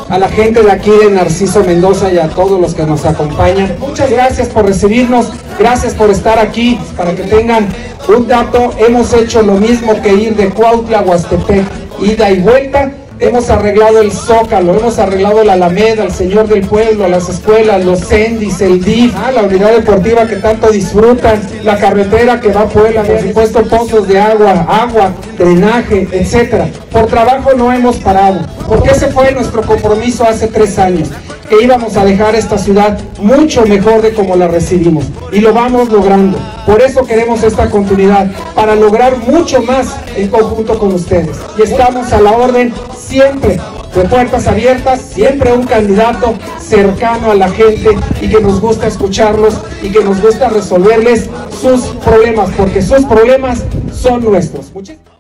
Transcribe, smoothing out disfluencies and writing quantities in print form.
a la gente de aquí de Narciso Mendoza y a todos los que nos acompañan. Muchas gracias por recibirnos, gracias por estar aquí. Para que tengan un dato, hemos hecho lo mismo que ir de Cuautla a Huastepec, ida y vuelta. Hemos arreglado el Zócalo, hemos arreglado la Alameda, el Señor del Pueblo, las escuelas, los CENDIS, el DIF, la unidad deportiva que tanto disfrutan, la carretera que va a Puebla, por supuesto pozos de agua, drenaje, etcétera. Por trabajo no hemos parado, porque ese fue nuestro compromiso hace 3 años, que íbamos a dejar esta ciudad mucho mejor de como la recibimos, y lo vamos logrando. Por eso queremos esta continuidad, para lograr mucho más en conjunto con ustedes. Y estamos a la orden siempre, de puertas abiertas, siempre un candidato cercano a la gente y que nos gusta escucharlos y que nos gusta resolverles sus problemas, porque sus problemas son nuestros.